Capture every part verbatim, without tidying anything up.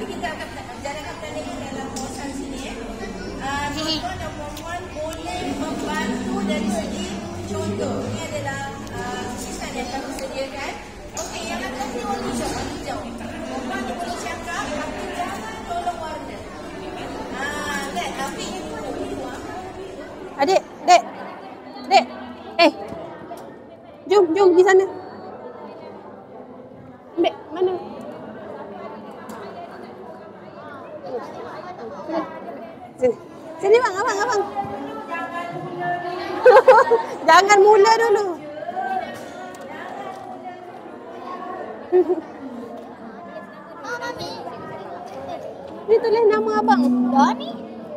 kita akan ajarkan pertandingan dalam kawasan sini ya. Uh, tuan-tuan dan puan-puan boleh membantu dari segi contoh. Ini adalah uh, lukisan yang kami sediakan. Okey, yang atas ni warna hijau, warna hijau. Puan ni boleh cakap, tapi jangan tolong warna. Ah, kan? Tapi ini pun boleh buat. Adik, dek. Dek. Eh. Jom, jom di sana. Ambil, mana? Sini. Sini bang, abang, abang. Jangan mula dulu. Ni tulis nama abang. Dah ni.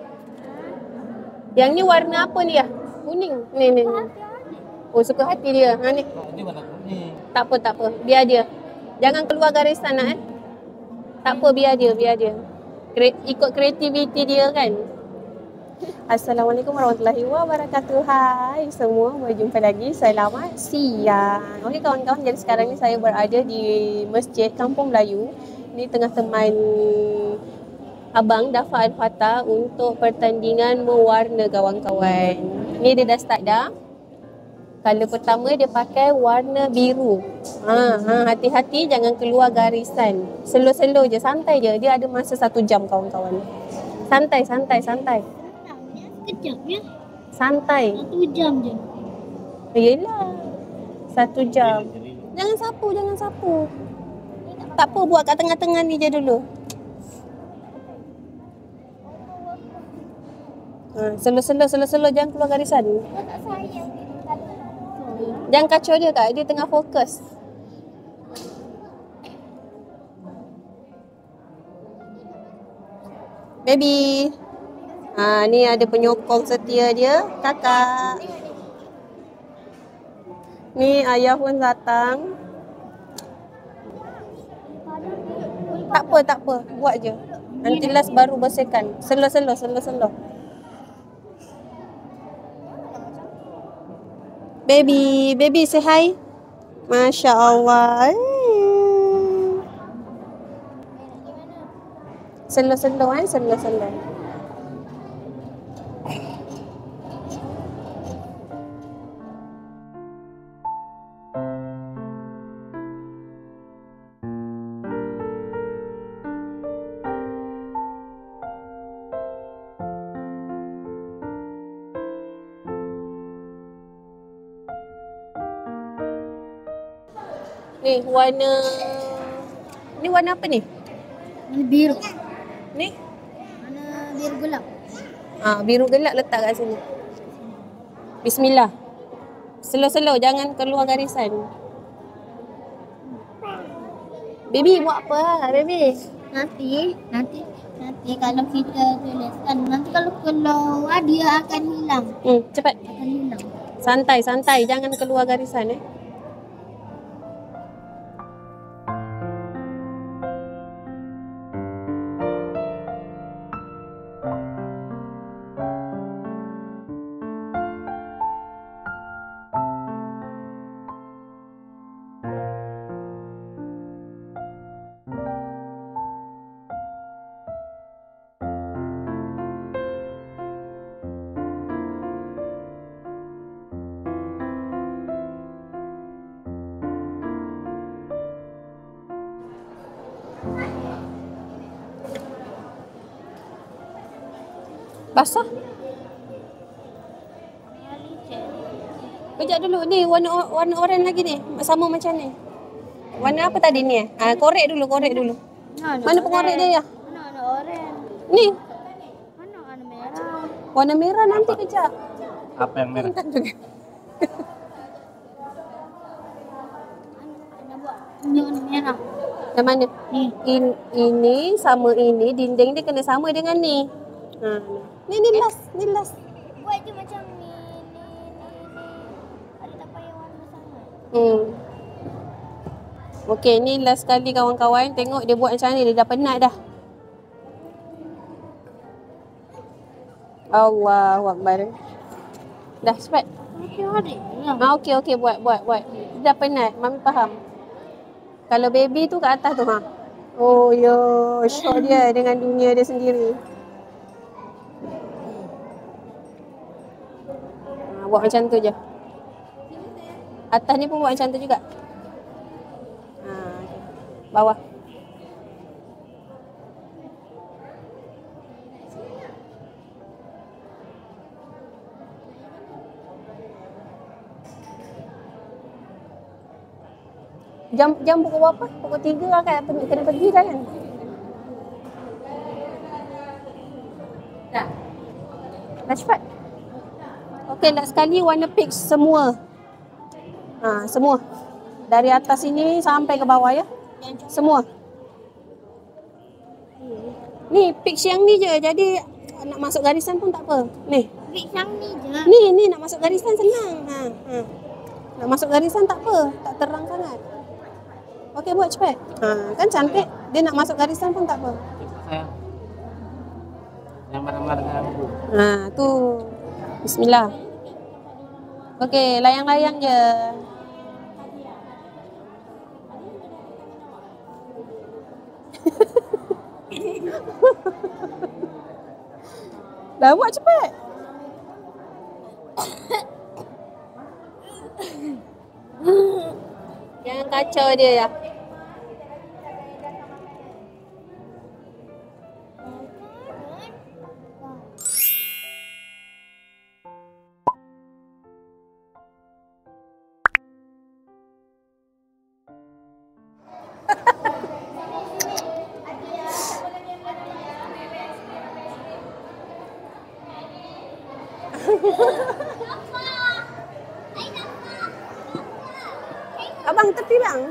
Yang ni warna apa ni ya? Kuning. Ni ni. Oh, suka hati dia. Ha ni. Ini warna kuning. Tak apa, tak apa. Biar dia. Jangan keluar garisan nak eh. Tak apa, biar dia, biar dia. Kre- ikut kreativiti dia kan. Assalamualaikum warahmatullahi wabarakatuh. Hai semua, berjumpa lagi. Selamat siang. Okey kawan-kawan, jadi sekarang ni saya berada di Masjid Kampung Melayu. Ni tengah teman Abang Dafa Al-Fatah untuk pertandingan mewarna kawan-kawan. Ni dia dah start dah. Color pertama dia pakai warna biru. Ha, ha, hati-hati jangan keluar garisan. Slow-slow je, santai je. Dia ada masa satu jam kawan-kawan. Santai, santai, santai. Kejap ya. Santai. Satu jam je. Yelah. Satu jam. Jangan sapu, jangan sapu. Tak apa, buat kat tengah-tengah ni je dulu. Ha, slow-slow, slow-slow. Jangan keluar garisan. Tak sayang. Jangan kacau dia kak, dia tengah fokus. Baby. Ha, ni ada penyokong setia dia, kakak. Ni ayah pun datang. Tak apa, tak apa. Buat je. Nanti last baru bersihkan. Slow-slow, slow-slow. Baby, baby say hi. Masya Allah. Slow-slow eh, slow-slow. Ni warna Ni warna apa ni? Ni biru. Ni? Mana biru gelap. Ah, biru gelap letak kat sini. Bismillah. Slow-slow, jangan keluar garisan. Baby buat apa? Baby. Nanti, nanti, nanti kalau kita tuliskan, nanti kalau keluar dia akan hilang. Hmm, cepat. Akan hilang. Santai, santai, jangan keluar garisan eh. Basah. Kejap dulu. Ni warna warna oranye lagi ni. Sama macam ni. Warna apa tadi ni eh? Ah, korek dulu, korek dulu. Mana, Mana pengorek dia ya? Mana ada oren? Ni. Mana ada merah? Warna merah nanti kejap. Apa yang merah? Kan juga. Ana buat ni warna merah. Yang mana? Ni. In, ini sama ini, dinding dia kena sama dengan ni. Ha. Ni ni last, ni last. Buat je macam ni, ni, ni, ni. Ada tak payah warna sangat. Hmm. Okey, ni last kali kawan-kawan. Tengok dia buat macam ni, dia dah penat dah. Allahu Akbar. Dah cepat. Okey, ada lah. Ah, okey okey buat buat buat. Dia dah penat, mami faham. Kalau baby tu kat atas tu ha. Oh ya, syok dia dengan dunia dia sendiri. Ha, buat macam tu je. Atas ni pun buat macam tu juga. Ha, okay. Bawah. Jam jam pukul berapa? Pukul tiga lah kan kena pergi dah kan? Dah. Dah cepat. Okey, nak sekali warna peach semua. Ha, semua. Dari atas ini sampai ke bawah ya. Semua. Ni peach yang ni je. Jadi nak masuk garisan pun tak apa. Ni. Peach yang ni je. Ni ni nak masuk garisan senang. Ha, ha. Nak masuk garisan tak apa, tak terang sangat. Okey, buat cepat. Ha, kan cantik. Dia nak masuk garisan pun tak apa. Sayang. Yang marah-marah dengan aku. Ha, tu. Bismillah. Okey, layang-layang je. Dah buat cepat. Jangan kacau dia ya. Abang tepi bang.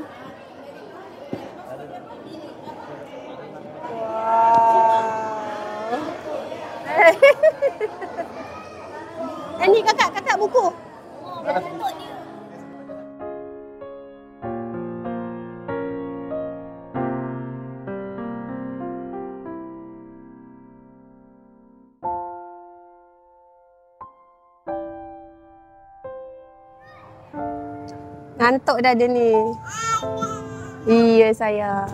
Wow. Ini kakak, kakak buku. Ngantuk dah dia ni. Iya sayang.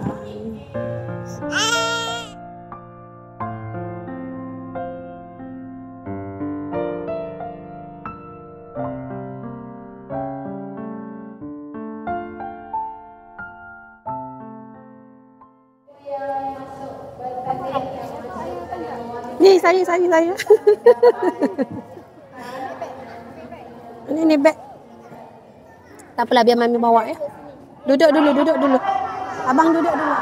Ni saya saya saya. Ini ni beg. Tak apalah, biar mami bawa ya. Duduk dulu, duduk dulu. Abang duduk dulu.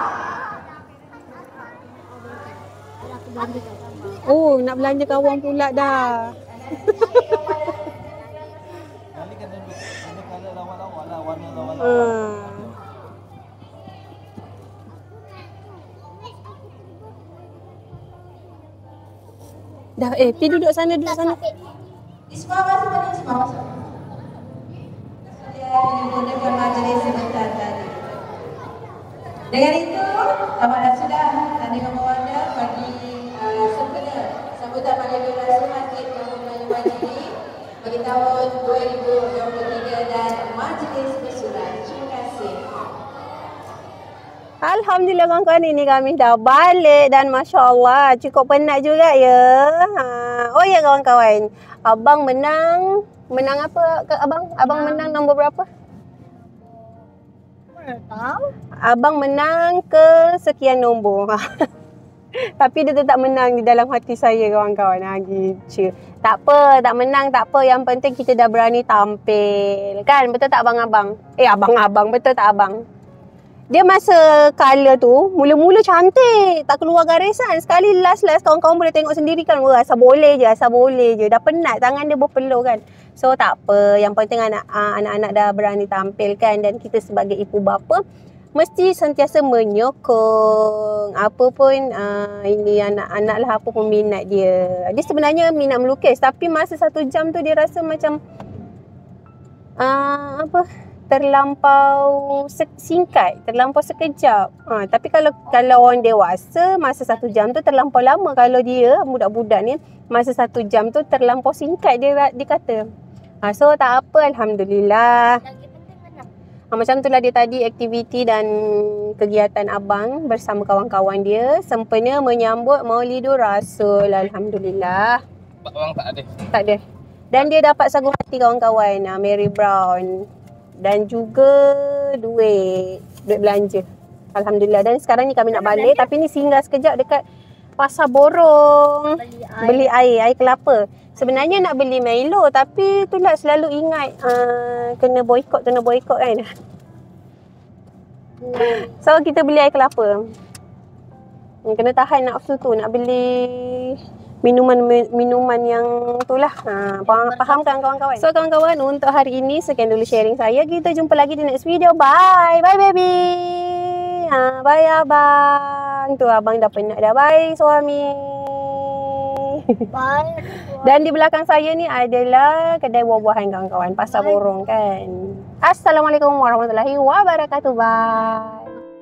Oh, nak belanja kawan pula dah. Nanti kan ada kalau lawa-lawa lah, warna lawa-lawa. Hmm. Dah, eh, pergi duduk sana, duduk sana. Di sebelah masuk tadi, di sebelah masuk. Saya menyempurnakan majlis sebentar tadi. Dengan itu, tamat sudah tadi membawakan bagi uh, sempena sambutan Majlis Belasan Masjid Kampung Melayu Majidi bagi tahun dua ribu dua puluh tiga dan Majlis Bersurat. Terima kasih. Alhamdulillah kawan-kawan, ini kami dah balik dan Masya Allah cukup penat juga ya. Ha. Oh ya kawan-kawan, abang menang. Menang apa ke abang? Abang menang nombor berapa? Mana tahu? Abang menang ke sekian nombor. Tapi dia tetap menang di dalam hati saya kawan-kawan. Ha, gitu. Tak apa, tak menang tak apa. Yang penting kita dah berani tampil. Kan? Betul tak abang-abang? Eh abang-abang, betul tak abang? Dia masa colour tu, mula-mula cantik. Tak keluar garisan. Sekali last-last kawan-kawan boleh tengok sendiri kan. Wah, asal boleh je, asal boleh je. Dah penat, tangan dia berpeluh kan. So tak apa. Yang penting anak, anak-anak dah berani tampil kan. Dan kita sebagai ibu bapa, mesti sentiasa menyokong. Apa pun uh, ini anak-anak lah, apa pun minat dia. Dia sebenarnya minat melukis. Tapi masa satu jam tu dia rasa macam uh, apa... terlampau singkat, terlampau sekejap. Ha, tapi kalau kalau orang dewasa, masa satu jam tu terlampau lama. Kalau dia, budak-budak ni, masa satu jam tu terlampau singkat, dia, dia kata. Ha, so tak apa, Alhamdulillah. Lagi penting menang. Ha, macam itulah dia tadi aktiviti dan kegiatan abang bersama kawan-kawan dia sempena menyambut Maulidur Rasul. Alhamdulillah. Bang tak ada. Tak ada. Dan dia dapat sagu hati kawan-kawan, uh, Mary Brown. Dan juga duit, duit belanja. Alhamdulillah. Dan sekarang ni kami nak balik, tapi ni singgah sekejap dekat Pasar Borong. Beli air. Beli air, air kelapa. Sebenarnya nak beli Milo, tapi itulah selalu ingat uh, kena boykot, kena boykot kan. So kita beli air kelapa. Kena tahan nafsu tu, nak beli minuman minuman yang itulah. Ha, faham, faham kan kawan-kawan? So kawan-kawan, untuk hari ini sekian dulu sharing saya. Kita jumpa lagi di next video. Bye. Bye baby. Ha, bye abang. Tu abang dah penat dah. Bye suami. Bye. Dan di belakang saya ni adalah kedai buah-buahan kawan-kawan, Pasar Borong kan. Assalamualaikum warahmatullahi wabarakatuh. Bye.